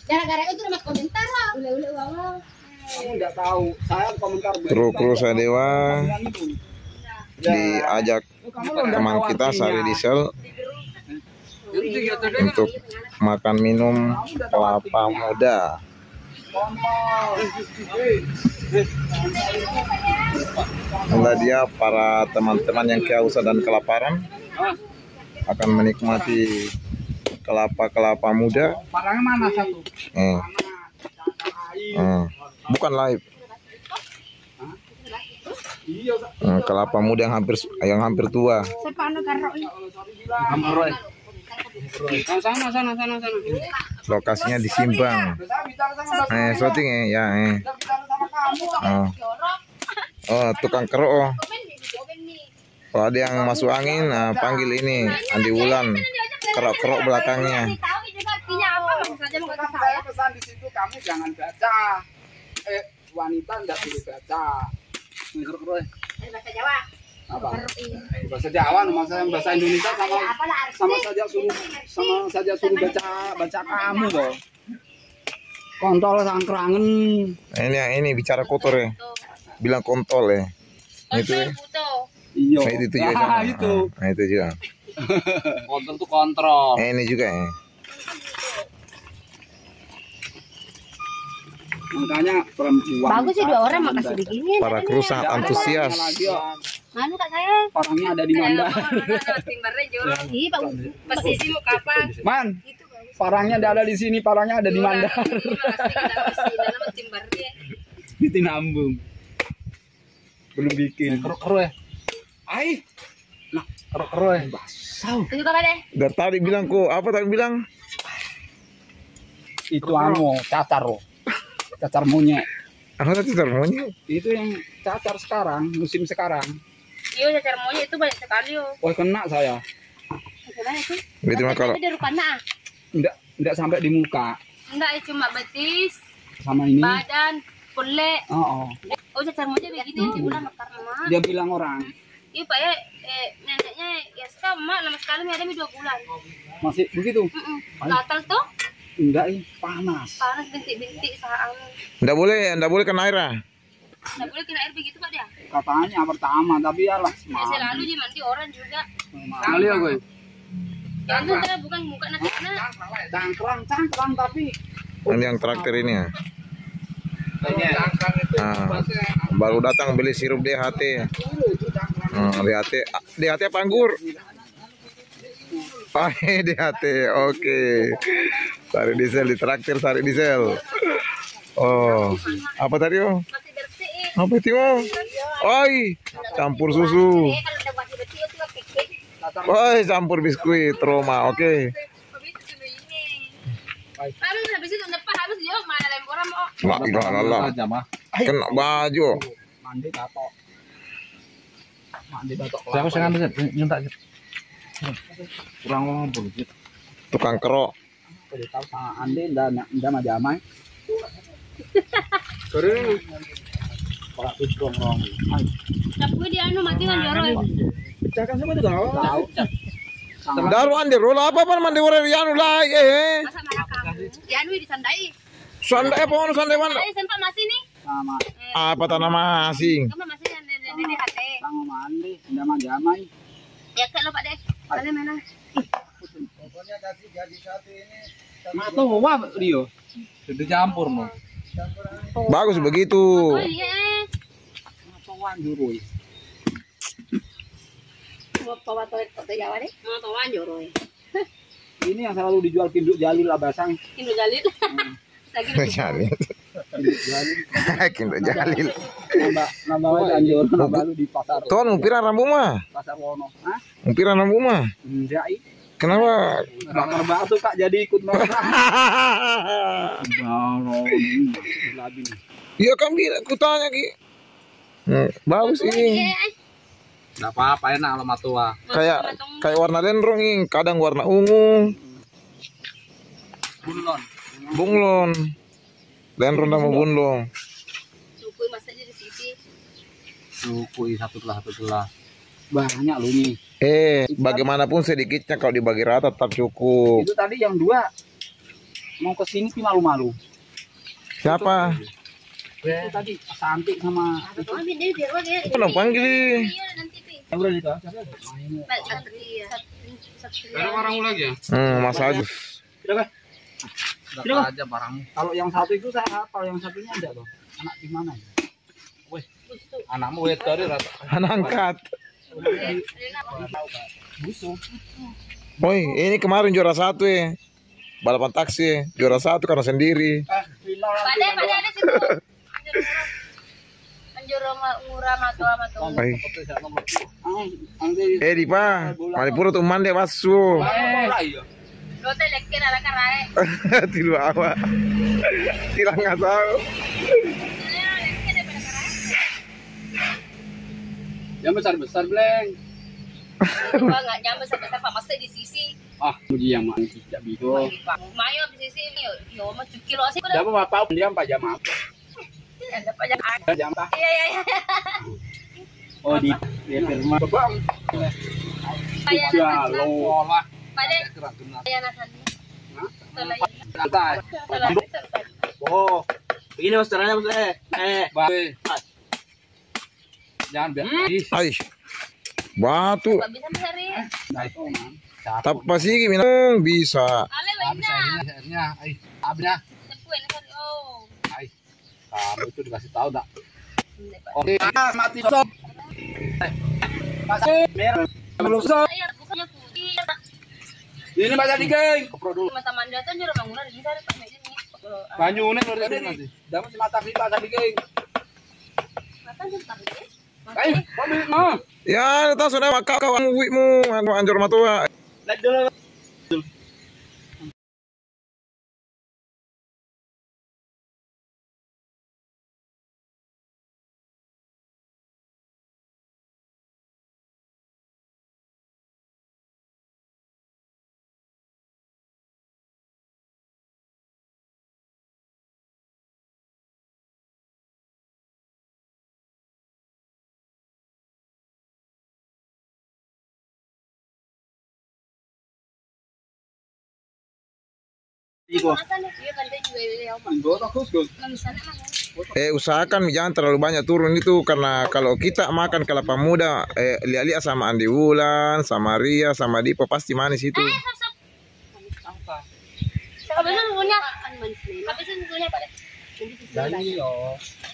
Gara-gara itu dapat komentar lah. Ule-ule uang. Enggak tahu. Saya komentar Kru Sadewa diajak teman kita Sari Diesel untuk makan minum kelapa muda. Inilah dia para teman-teman yang kehausan dan kelaparan akan menikmati kelapa muda. Parangnya mana satu? Bukan live. Kelapa muda yang hampir tua. Sana. Lokasinya di Simbang. Syuting ya. Oh, tukang kerok. Kalau ada yang masuk angin, panggil ini Andi Wulan. Kerok belakangnya. Saya pesan di situ, kamu jangan baca. Wanita enggak boleh baca. Bahasa Jawa. Apa? Bahasa Jawa, bahasa Indonesia sama saja suruh baca kamu toh. Kontol sangkrangen. Ini yang ini bicara kotor ya. Bilang kontol ya. Itu ya. Iya. Itu juga. Itu juga. Kontol tuh kontrol. Ini juga ya. Makanya perempuan. Bagus sih 2 orang makasih begini. Para kru sangat antusias. Mana Kak saya? Orangnya ada di Mandar. Ih, bagus. Posisi mau kapan? Man, parangnya ada di sini, parangnya ada di Mandar. Di Tinambung. Belum bikin. Kerok ya. Ai. Nah, kerok ya. Basau. Itu Kakak deh. Dari tadi bilang kok, apa tadi bilang? Itu cacar loh. Cacar monyet. Apa tadi cacar monyet? Itu yang cacar sekarang, musim sekarang. Iya, cacar monyet itu banyak sekali yo. Oh, kena saya. Gimana itu? Berarti mah kalau Tapi di rupanya. Enggak sampai di muka. Enggak, cuma betis, Sama ini. badan, kulit. Oh. Oh, cacar monyet begini sih bulan karena mah. Dia bilang orang. Iya, Pak ya, neneknya ya sekarang mak lama sekali ada 2 bulan. Masih begitu? Gatal tuh? Enggak, panas. Panas bintik-bintik saat enggak boleh kena air ah. Nggak boleh kena air begitu Pak dia. Katanya pertama, tapi ya lah. Ya, selalu dia mandi orang juga. Kali ya gue. Yang itu saya bukan muka nanti kena. Cangkrang tapi. Ini yang traktir ini ya. Baru datang beli sirup DHT. DHT apa anggur? DHT, oke. Sari Diesel di traktir Sari Diesel. Oh, apa tadi oh? Masih bersih. Apa itu oh? Oi, campur susu. Kalau udah masih bersih itu kekek. Oi, campur biskuit Roma, oke. Habis itu depan habis dia mana lemporan mau. La ilaha illallah. Kena baju. Mandi batok. Siapa sih ngambil nyuntak kurang ngomong gitu. Tukang kerok. Kalau tahu sama Andi ndak majamai. Keren. Kalau itu ngomong. Tapi dia anu mati kan joro. Pecahkan semua itu tahu. Daru ande rola apa mandi ore yanu lah Masa malakang. Ya anu disandai. Sandai apa ono sandai wan? Saya sempat masih nih. Sama Apa tanah masing? Kamu masih yang di hati. sama Mandi ndak majamai. Ya kalau Pak deh. Kalian mana? Pokoknya kasih gaji satu ini. Mato wah Rio. Sudah campur no. Bagus begitu. Oh iya. Matoan jurui. Mau bawa toilet kota Jawa deh. Mau tawan joro. Ini yang selalu dijual Kinduk Jalil Abasang. Indo Jalil. Kindo Jalil. Kindo Jalil. Nambah aja anjur, nambah lu di pasar. Tuan umpiran rambu mah. Pasar Wono. Hah? Umpiran rambu mah. Enggak, Kenapa? bakar batu Kak jadi ikut nongkrong. Lagi nih. Iya kan bilang ku tanya Ki. Bagus ini. Enggak apa-apa enak kalau matua. Kayak warna dendrong, kadang warna ungu. Bunlon. Bunglon. Dendrong sama bunlon. Suku masaknya di sisi. Suku satu telah. Banyak lu nih. Bagaimanapun sedikitnya kalau dibagi rata tetap cukup. Itu tadi yang 2 mau ke sini sih malu-malu. Siapa? Itu tadi Santi sama Kenapa panggil? udah itu. Ada orang lagi ya? Mas Agus. Sudah aja barangmu. Kalau yang satu itu saya hafal, yang satunya ada loh. Anak di mana ya? Wih, anakmu wet tadi rata. Anak angkat. Busuk. Woi, ini kemarin juara 1 ya. Balapan taksi juara 1 karena sendiri. Pada ada situ. Anjur murah mato. Oi. Di pa, Malipuro tuh mande basu. Lote lekker ala karae. Tilu apa? Tilang nggak tahu. Yang besar-besar, Bleng. Gua enggak nyampe sebesar Pak Mas di sisi. Ah, puji yang manis tidak bido. Mayo di sisi ini yo mah kilo sih. Dapat apa? Dia 4 jam apa? Ada pajak. Jam apa? Iya. Oh, di firma. Bang. Ya, lo lah. Pada ya nasannya. Santai. Oh, begini Mas caranya, Mas. Baik. Jangan biar. Ai. Batu. Enggak bisa mencari. Nah, itu, Man. Apa sih minum bisa. Ale banyak. Akhirnya, abisnya. Sepuen kan. Oh. Kamu itu dikasih tahu tak? Oke, Mati stop. Pasir merah. Belum stop. Saya bukannya putih. Ini baca di geng. Kepro dulu. Mata mandata jero bangunan di sana Pak Meja nih. Banyu nih udah nanti. Dapat mata kita baca di geng. Makan sebentar ya. Ayo, pamit mah. Ya, tahu sudah makak kawan wikmu anu anjur matua. Lihat dulu. Usahakan jangan terlalu banyak turun itu karena kalau kita makan kelapa muda lihat-lihat sama Andi Wulan, sama Ria, sama Dipo pasti manis itu. Habisin bukunya. Habisin bukunya Pak. Jadi yo.